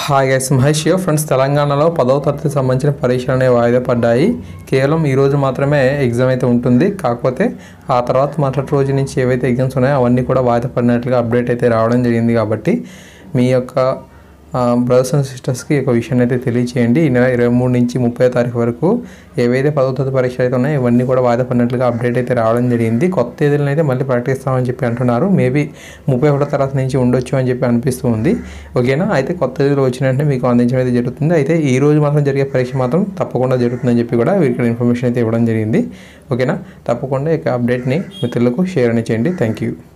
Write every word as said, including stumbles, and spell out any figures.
Hi guys, Mahesh here. Friends, తెలంగాణలో పదవ తరగతికి సంబంధించిన పరీక్షలు అనేవి వాయిదా పడ్డాయి. కేవలం ఈ రోజు మాత్రమే ఎగ్జామ్ అయితే ఉంటుంది. కాకపోతే ఆ తర్వాత మరుసటి రోజు నుంచి ఏవైతే ఎగ్జామ్స్ ఉన్నాయో అవన్నీ కూడా వాయిదా పడినట్లుగా అప్డేట్ అయితే రావడం జరిగింది. కాబట్టి మీ యొక్క బ్రదర్స్ అండ్ సిస్టర్స్కి ఒక విషయాన్ని అయితే తెలియచేయండి. ఈ నెల ఇరవై మూడు నుంచి ముప్పై తారీఖు వరకు ఏవైతే పదవ తరగతి పరీక్షలు అయితే ఉన్నాయో ఇవన్నీ కూడా వాయిదా పడినట్లుగా అప్డేట్ అయితే రావడం జరిగింది. కొత్త తేదీలను అయితే మళ్ళీ ప్రకటిస్తామని చెప్పి అంటున్నారు. మేబీ ముప్పై ఒకటో తరగతి నుంచి ఉండొచ్చు అని చెప్పి అనిపిస్తూ ఉంది. ఓకేనా? అయితే కొత్త తేదీలు వచ్చినట్టే మీకు అందించడం అయితే జరుగుతుంది. అయితే ఈ రోజు మాత్రం జరిగే పరీక్ష మాత్రం తప్పకుండా జరుగుతుందని చెప్పి కూడా వీరికి ఇన్ఫర్మేషన్ అయితే ఇవ్వడం జరిగింది. ఓకేనా? తప్పకుండా ఇక అప్డేట్ని మిత్రులకు షేర్ అని చేయండి. Thank you.